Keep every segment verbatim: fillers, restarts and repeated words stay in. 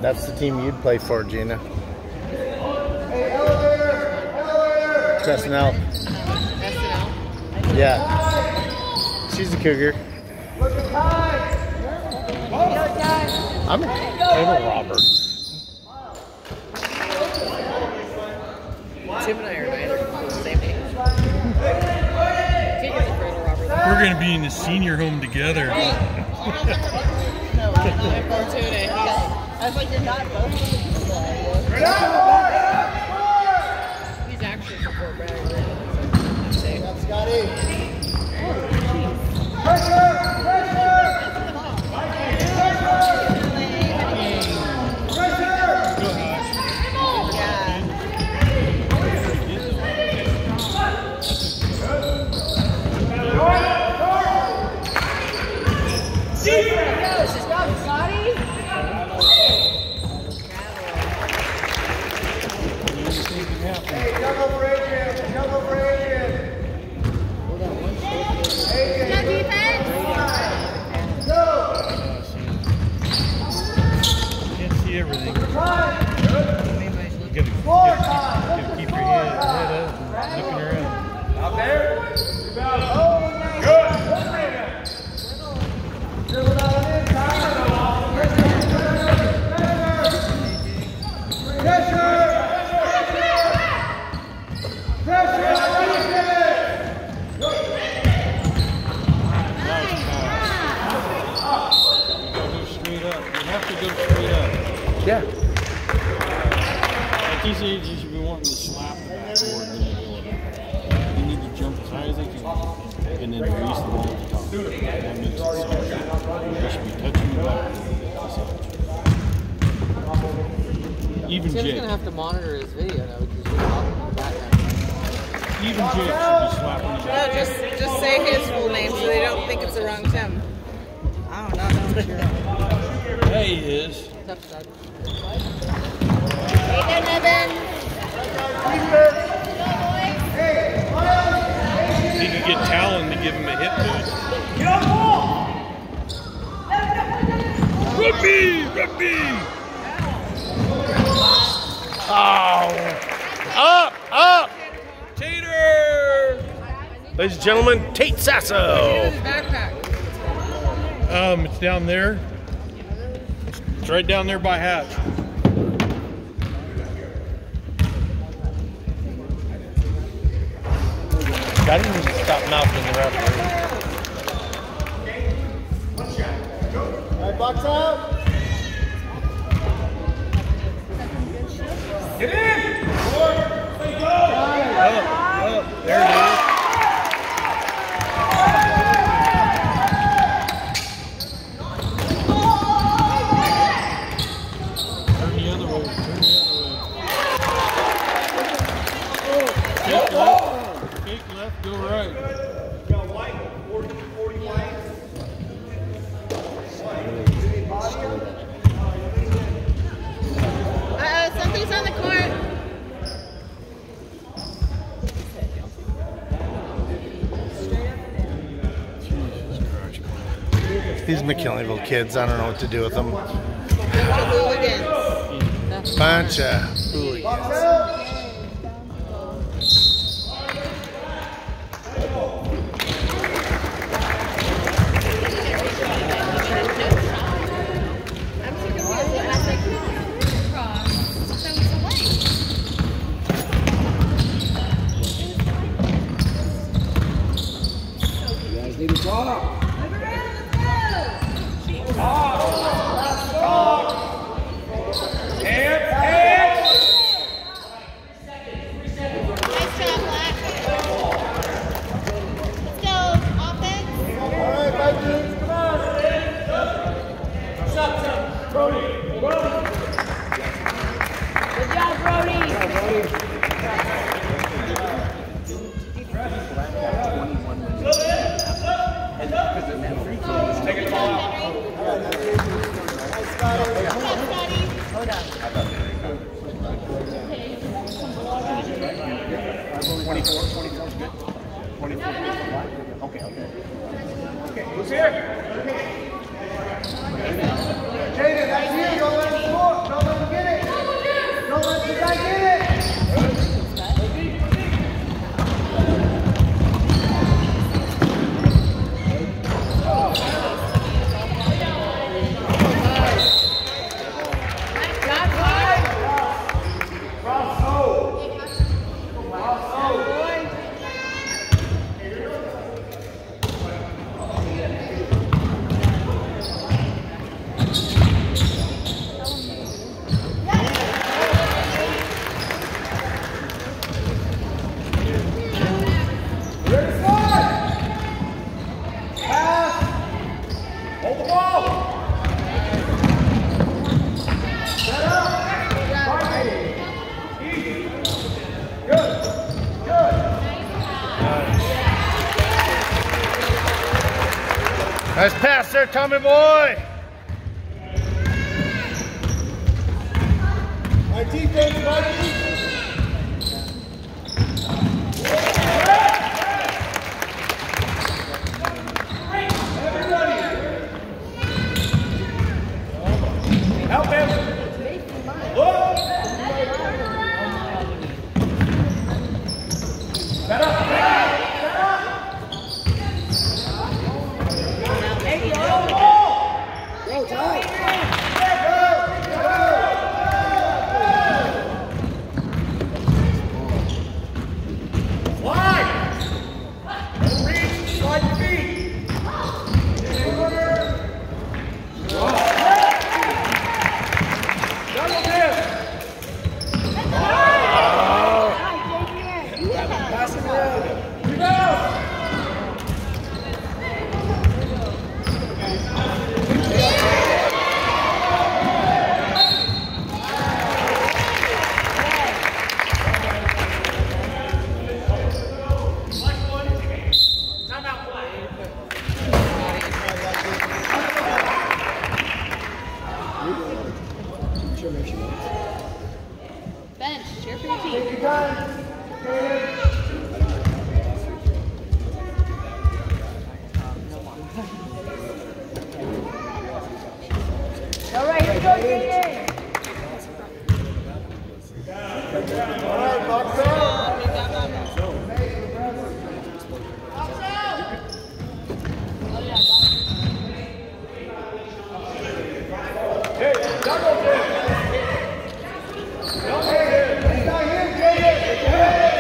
That's the team you'd play for, Gina. Hey, elevator! Elevator! Dressing out. Yeah. She's a cougar. Look at time! I'm a total robber. Tim and I are neither same age. We're going to be in the senior home together. I was like, you're not both. He's actually from Fort Bragg. That's Scotty. Pressure! Pressure! Hey, double for Adrian! Double for Adrian! Adrian! defense! Go! Can't see everything. Time! You gotta, you Floor gotta, time! keep, you gotta keep your head, head up and looking around. Out there! Good! Still without an in, time! Pressure! Yeah. At these ages, you should be wanting to slap the backboard when they go up. You need to jump as high as they can and then release the ball at the top. That makes it soft. They should be touching the backboard. Even Tim's Jake. going to have to monitor his video now because he's talking in the background. Even Jake should be slapping the No, backboard. just, just say his full name so they don't think it's the wrong Tim. I don't know. Don't you? Yeah, he is. Tough side. Hey, Evan. He could get Talon to give him a hit to it. Rugby! Rugby! Oh. Up! Up! Tater! Ladies and gentlemen, Tate Sasso. His backpack. Um, it's down there. It's right down there by Hatch. I didn't even stop mouthing the referee. All right, box out! Get in! Four, three, go! Up, up, there it is. Turn the other way, turn the other way. Take left, take left, go right. Uh-oh, something's on the court. These McKinleyville kids, I don't know what to do with them. Hooligans. Bunch of hooligans. Box out! I'm so confused. I was like, cross. So it's away. You guys need to talk. Nice job, Black. Let's go, offense. All right, Vikings, come on. Brody. Good job, Brody. twenty-four, twenty-four is good. twenty-four is good. Okay, okay. Okay, who's here? Jaden, that's you. Go let us score. Go Nice there, Tommy boy. Our defense, Mikey. Help him. Look. Set up. Set up. Go, Ty. Bench, cheer for your team. All right, here we go, J J. All right, box up. Hey, double kick. He's not here, J J.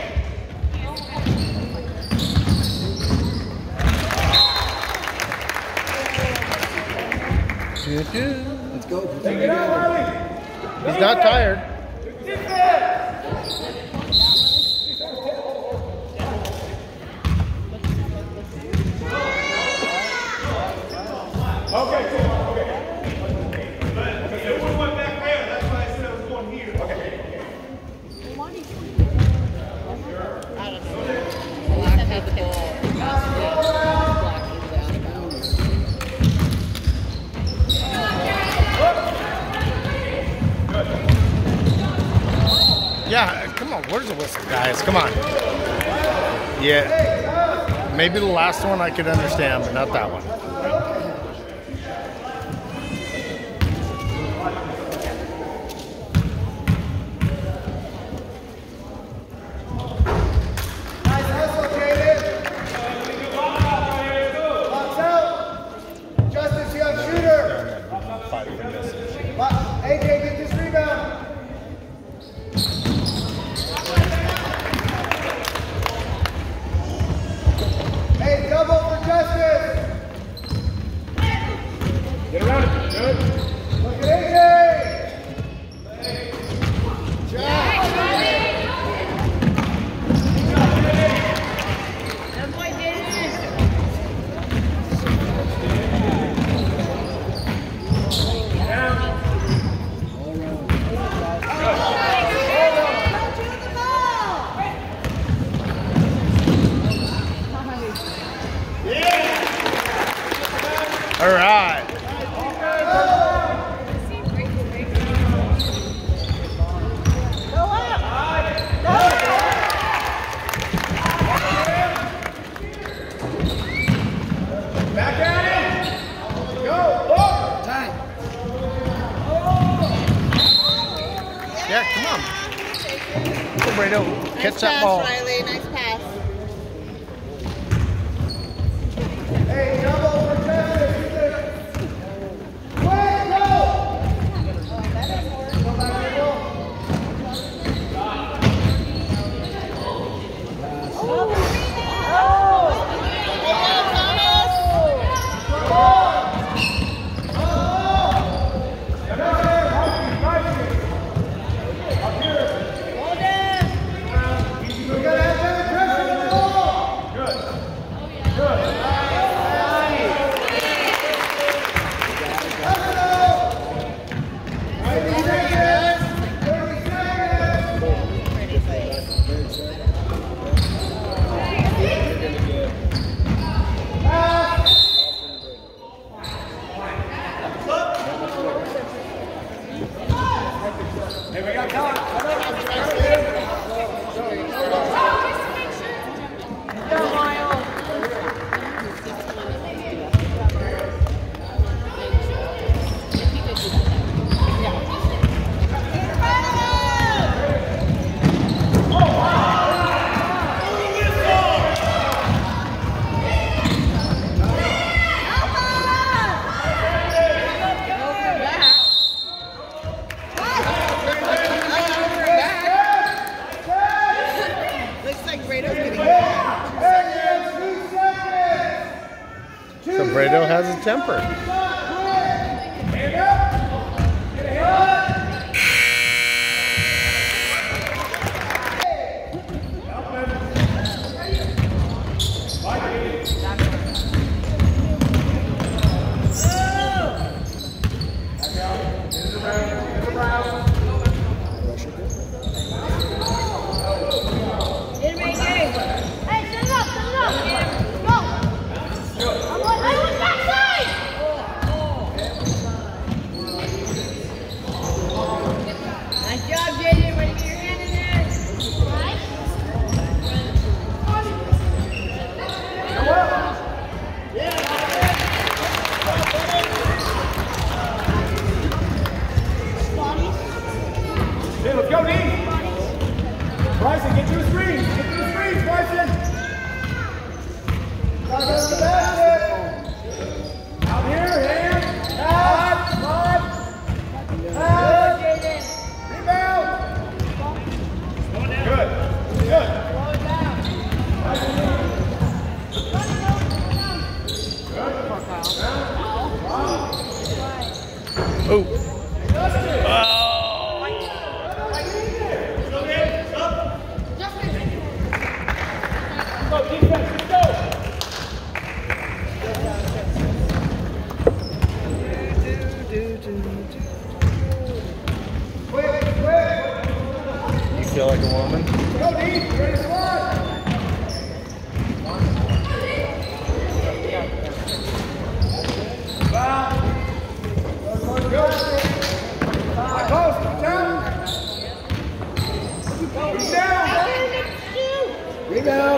Let's go. Take it out, Harley. He's not tired. Okay, cool. Okay. It would have went back there. That's why I said I was going here. Okay. I don't know. Black had the ball. Black was out of bounds. Yeah, come on. Where's the whistle, guys? Come on. Yeah. Maybe the last one I could understand, but not that one. Nice hustle, Jaden. Box out. Justice, you have shooter. A J, get this rebound. Hey, double for Justice. Get around it. Good. Look at A J. Jack. That boy did it. All right. Back at it. Go. Look. Time. Yeah, come on. Go, Brado. Catch Nice that pass, ball. Riley. Nice pass. Hey, double for Justice. Quick, go. Go back to the goal. We gotta have better pressure on the ball. Good. Good. Hey, we got time. Sobredo has a temper. Let's go, Dean. Bryson, get to the screen. Get to the screen, Bryson. Got to go to the basket. Out here, hand. Out. Out. Out. Rebound. Good. Good. Oh. You feel like a woman? Go, Dean. Ready to squad. Good. High post. Down. Down. Rebound.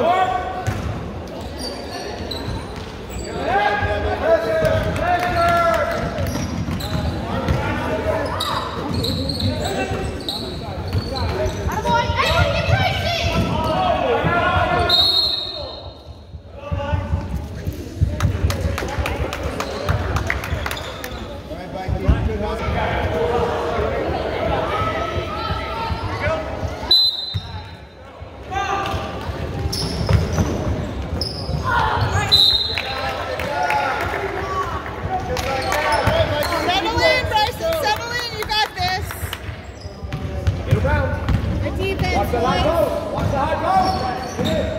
Watch the high post. Watch the high post. Get in.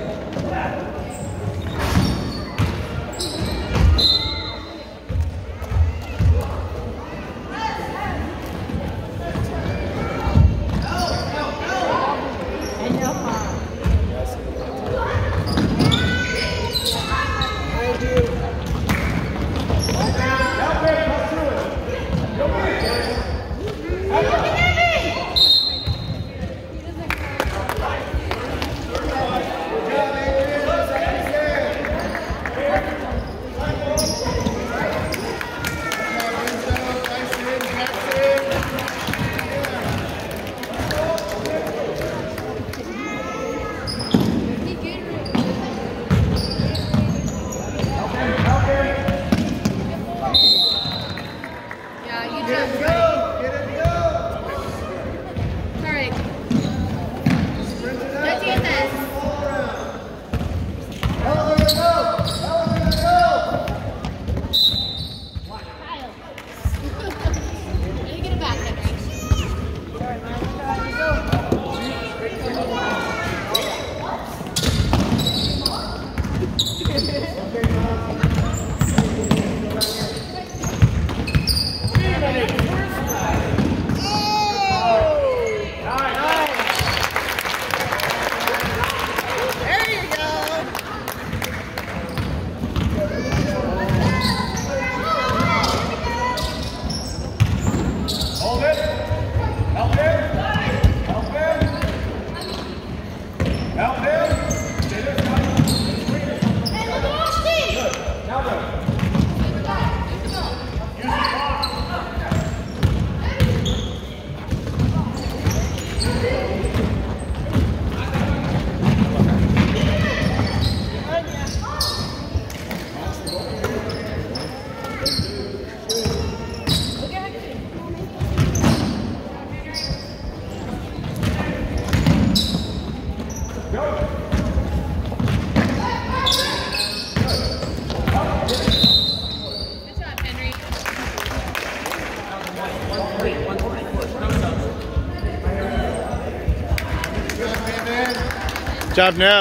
job, Nev.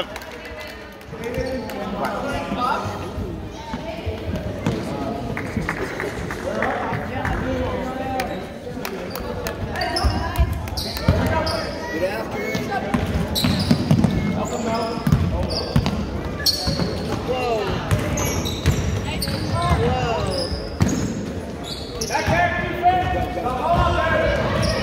Get after it. Whoa. Whoa. Back there, defense. Come on there.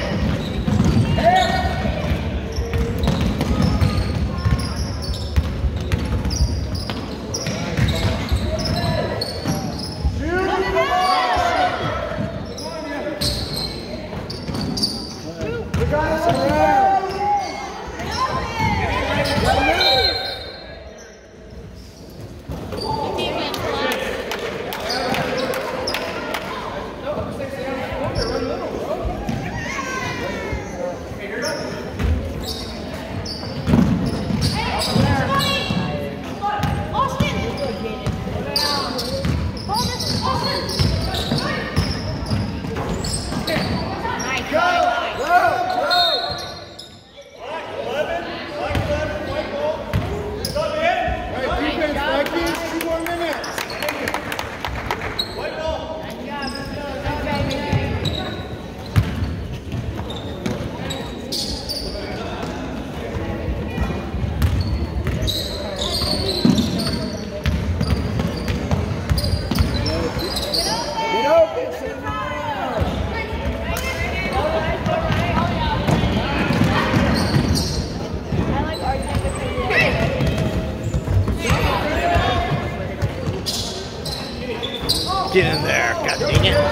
Get in there, god dang it.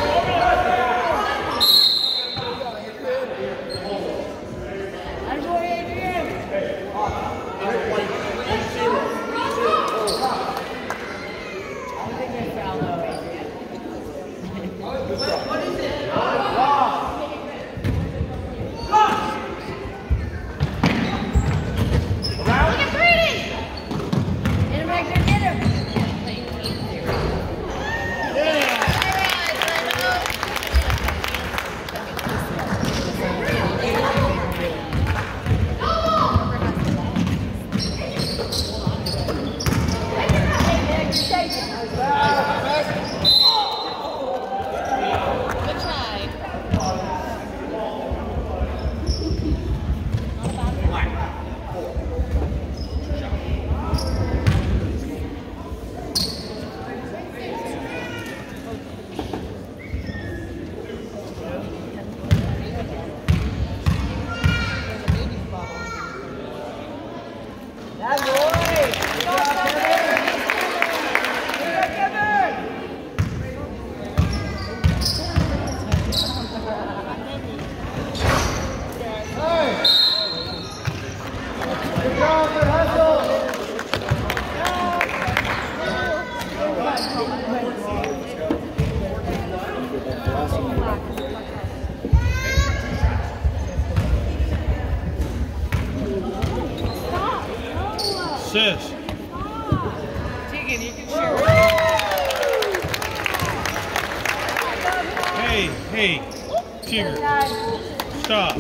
Sis. Tegan, you can share. Hey, hey, Tigger. Stop.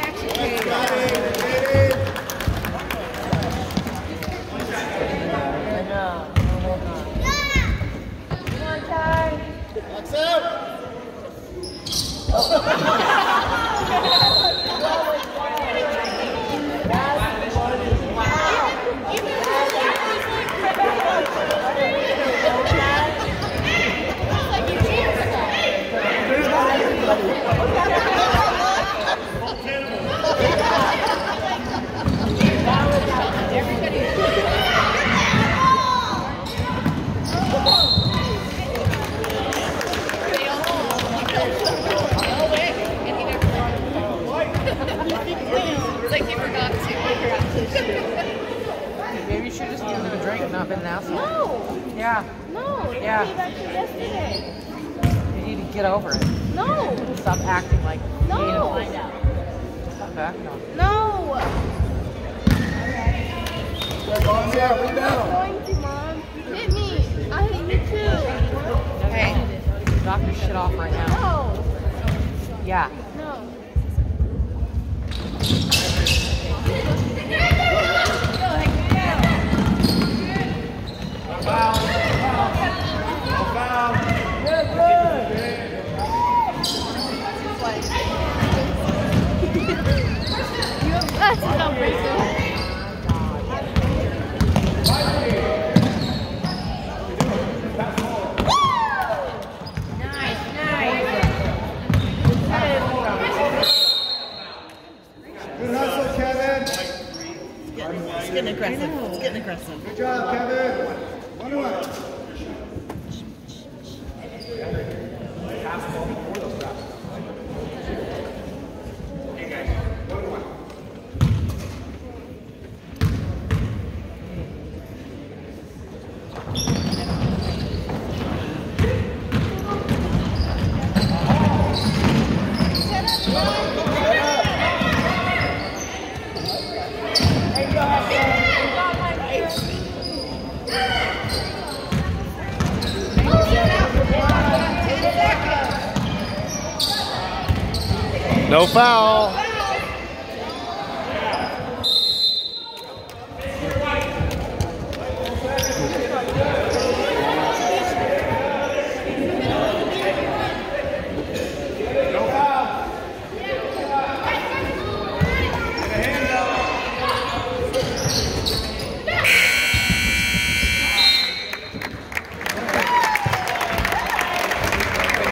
It's like you forgot to. Maybe you should just give them a drink and not been an asshole. No. Yeah. No. It Yeah. came back to yesterday. You need to get over it. No. Stop acting like you No. need to find out. Stop acting on it. No. Yeah, we I'm down. going to, Mom. Hit me. I hit you too. Hey, knock your shit off right now. No. Yeah. No. Go, go, go. aggressive. It's getting aggressive. Good job, Kevin. One to one. No foul.